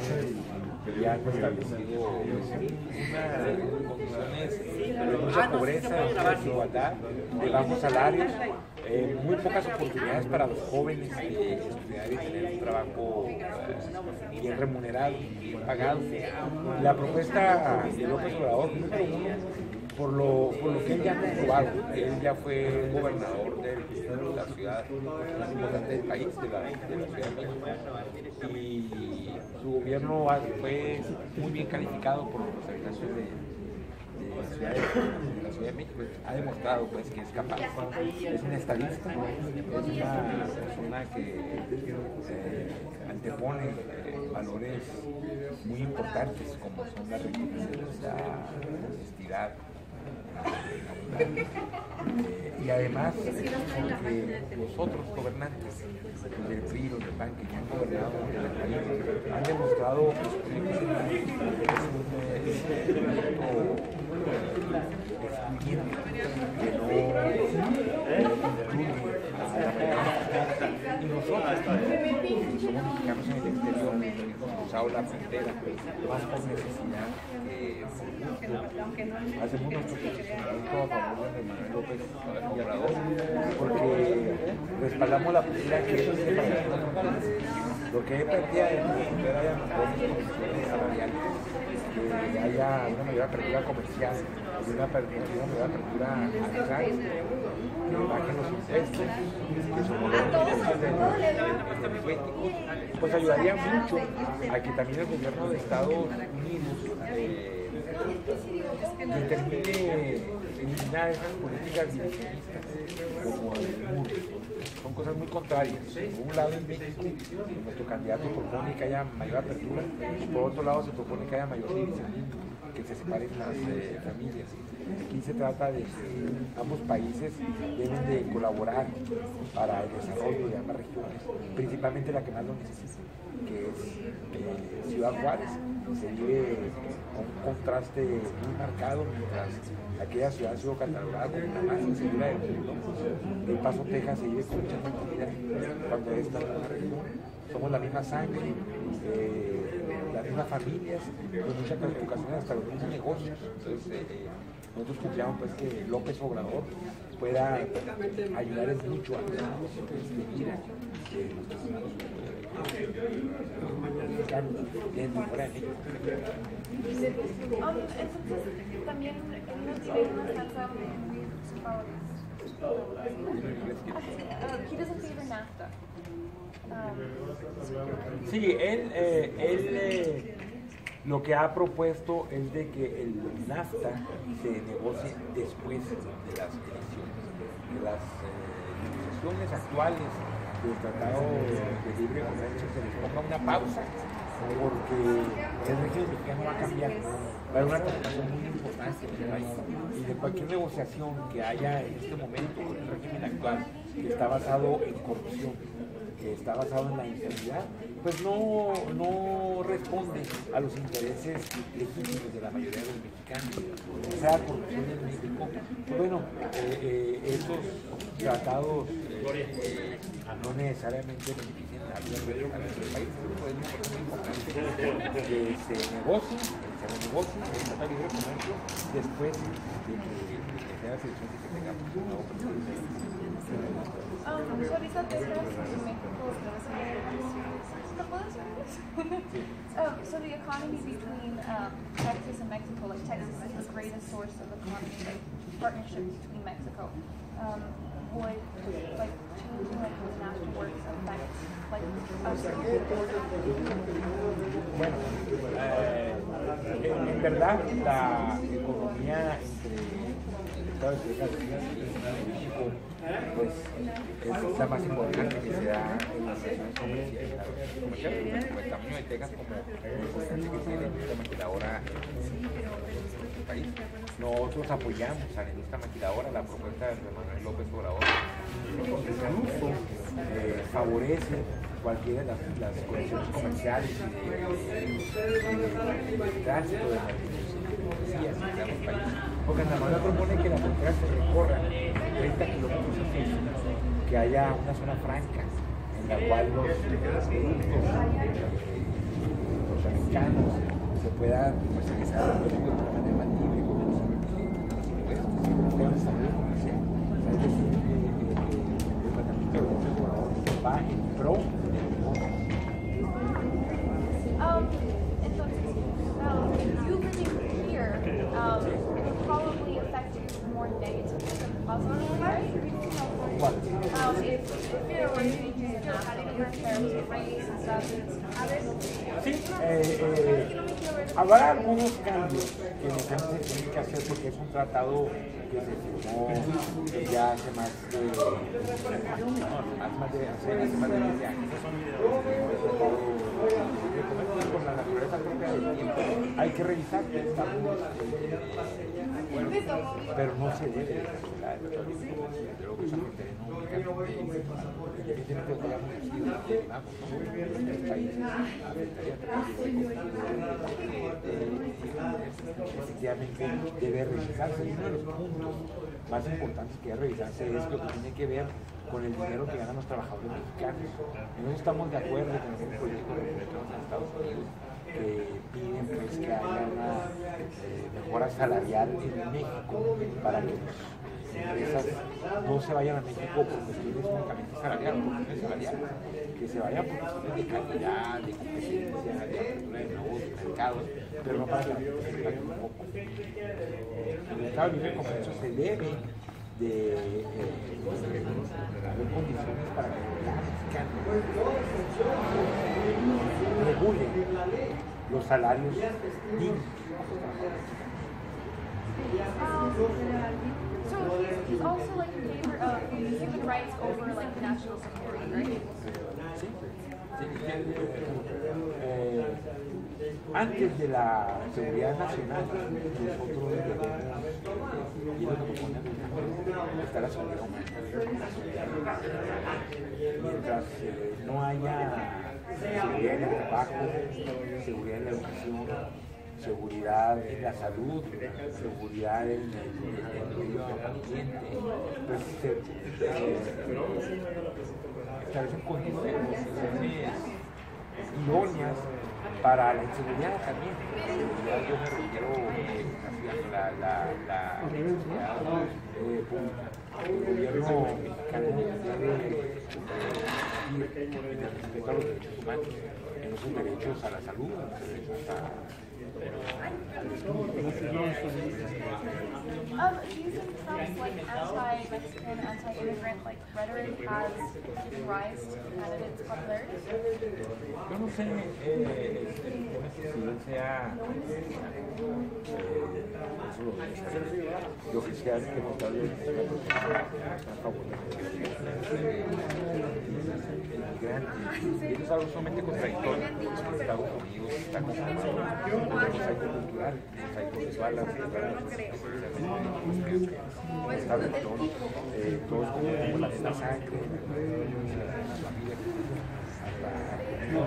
ya han establecido condiciones de mucha pobreza, de mucha desigualdad, de bajos salarios, muy pocas oportunidades para los jóvenes estudiar y tener un trabajo bien remunerado, bien pagado. La propuesta de López Obrador, número uno, por lo que él ya ha comprobado. Él ya fue gobernador de la ciudad más importante del país, de la Ciudad de México, y su gobierno fue muy bien calificado por los habitantes de la Ciudad de México. Ha demostrado pues, que es capaz, es un estadista, es una persona que antepone valores muy importantes como son la recompensa, la honestidad, y además porque los otros gobernantes del PRI, los del PAN, que han gobernado el país, han demostrado que su política es un excluyente, que no incluye a la persona. Y nosotros, que somos mexicanos en el exterior, hemos cruzado la frontera más por necesidad que hacemos nuestro posicionamiento a favor de Manuel López Obrador, porque respaldamos la postura que él dice para las fronteras. Lo que él plantea es que haya mejores condiciones salariales, que haya una mayor apertura comercial, una mayor apertura al que bajen los impuestos, que se homologuen los impuestos energéticos, pues ayudaría mucho a que también el gobierno de Estados Unidos determine eliminar esas políticas divisionistas como el muro. Son cosas muy contrarias. Por un lado, en México, nuestro candidato propone que haya mayor apertura, y por otro lado se propone que haya mayor división, que se separen las familias. Aquí se trata de que ambos países deben de colaborar para el desarrollo de ambas regiones, principalmente la que más lo necesita, que es Ciudad Juárez. Se vive con un contraste muy marcado, mientras aquella ciudad ha sido catalogada como la más insegura del mundo. El Paso, Texas, se vive con mucha tranquilidad, cuando esta es una región. Somos la misma sangre, las mismas familias, con muchas ocasiones hasta los mismos negocios. Entonces, nosotros confiamos pues, que López Obrador pueda ayudar en mucho a vida que nuestros hermanos mexicanos tienen fuera de México. Entonces, también él tiene una salsa he doesn't favor NAFTA. Sí, él lo que ha propuesto es de que el NAFTA se negocie después de las elecciones, de las negociaciones actuales del Tratado de Libre Comercio se les ponga una pausa, porque el régimen mexicano va a cambiar, va a haber una transformación muy importante en el país, y de cualquier negociación que haya en este momento con el régimen actual, que está basado en corrupción, que está basado en la impunidad, pues no responde a los intereses legítimos de la mayoría de los mexicanos. Esa corrupción en México, pues bueno, estos tratados no necesariamente benefician a nuestro país, pues es muy importante que se negocie el Tratado de Libre Comercio después de que sea la selección y que tengamos un nuevo presidente. So ahorita te quedas en México, so the economy between Texas and Mexico, like Texas is the greatest source of economy, like partnership between Mexico. Would like changing like the NAFTA works affect like us? Bueno, en verdad la economía entre Estados Unidos y México pues es la más importante que se da en las relaciones comerciales, como el tamaño de Texas, como la importancia que tiene esta maquiladora en este país. Nosotros apoyamos a esta maquiladora, la propuesta de Manuel López Obrador, incluso favorece cualquiera de las condiciones comerciales y de tránsito de mercancías en ambos países. Porque Andrés Manuel propone que la frontera se recorra 30 kilómetros hacia el sur, que haya una zona franca en la cual los productos, los mexicanos se puedan comercializar el producto de manera más libre, con menos impuestos, tengan desarrollo comercial. O sea, es decir, el planteamiento del gobernador va en pro del negocio. You living here would probably affect you more negatively than positively, right? If you're having your therapy rates and stuff. Sí, habrá algunos cambios que necesariamente se tienen que hacer porque es un tratado que se firmó ya hace más de 20 años. Con la naturaleza propia del tiempo hay que revisar que estamos pero no se debe cancelar el tratado. Creo que esa gente no únicamente evidentemente lo que hayamos decidido en los países efectivamente debe revisarse. Uno de los puntos más importantes que debe revisarse es lo que tiene que ver con el dinero que ganan los trabajadores mexicanos. Nosotros estamos de acuerdo con un proyecto de en Estados Unidos que piden pues, que haya una mejora salarial en México para que las empresas no se vayan a México por cuestiones únicamente salariales, que se vayan por cuestiones de calidad, de competencia, de apertura de nuevos mercados, pero no para que la gente se pague un poco. El Estado Libre de Comercio se debe de haber condiciones para que los mexicanos regulen los salarios dignos. So he's also like in favor of human rights over like national security, right? Sí. Antes de la seguridad nacional, nosotros debemos, y es lo que proponen, está la seguridad humana. Mientras no haya seguridad en el trabajo, seguridad en la educación, seguridad en la salud, seguridad en el medio ambiente, pues establecen condiciones idóneas para la inseguridad también. Yo me refiero a la inseguridad pública. El gobierno mexicano debe exigir el respeto a los derechos humanos, en esos derechos a la salud, a los derechos a Do you think Trump's like anti-Mexican, anti-immigrant like rhetoric has given rise to the candidate's popularity? Yo no sé si él sea lo oficial que no tal vez es algo sumamente contradictorio. Estados Unidos está conformado un mosaico cultural, un mosaico visual, las todos como la misma sangre, la familia, una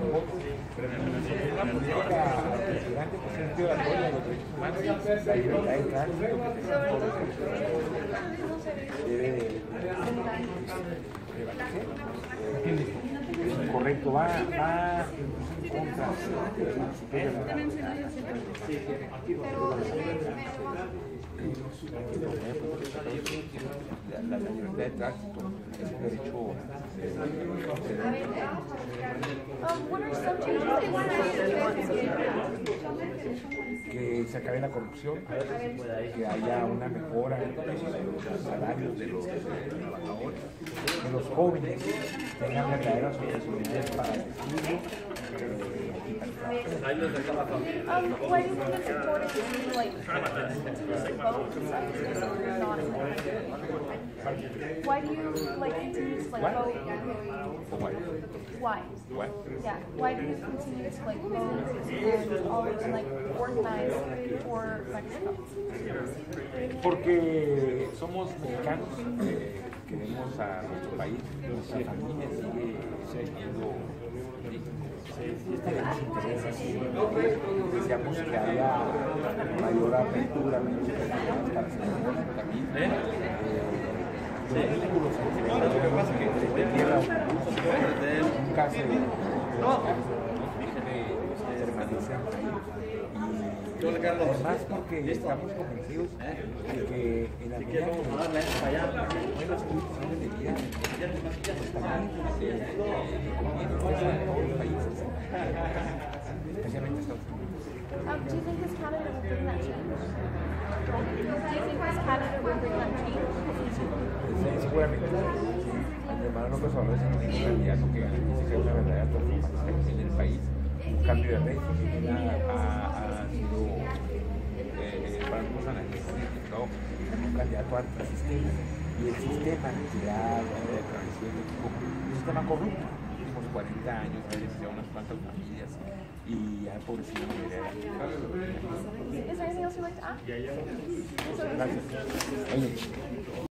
política grande por sentido de apoyo a los derechos humanos, la libertad de tránsito, que tengan todos los derechos debe de correcto, va en contra la libertad de tránsito es un derecho que se acabe la corrupción, que haya una mejora en los salarios de los trabajadores, que los jóvenes tengan verdaderas oportunidades para decidirlo. Why do you think it's important to like vote not? Why do you like continue to like vote? Why? Yeah. Why do you continue to like vote and always like organize for Mexico? Porque somos mexicanos, queremos a nuestro país, nuestra familia sigue siendo deseamos que haya mayor apertura, menos oportunidades para hacer negocio también. Los vínculos entre tierra nunca se permanecen sean traídos. Y además porque estamos convencidos de que en la medida que los buenos condiciones de vida, pues también conviene a todos los países, especialmente a Estados Unidos. Do you think this Canada will bring that change? Do you think this Canada will bring that change? Sí, seguramente. Sí. Hermano López Obrador es un candidato que garantiza que hay una verdadera transformación en el país, un cambio de régimen, ha sido para algunos analistas identificado como un candidato antisistema, y el sistema que ha establecido en México es un sistema corrupto. En los últimos 40 años ha beneficiado a unas cuantas familias y ha empobrecido a la mayoría de la gente. Is there anything else you'd like to add? Gracias. Oye.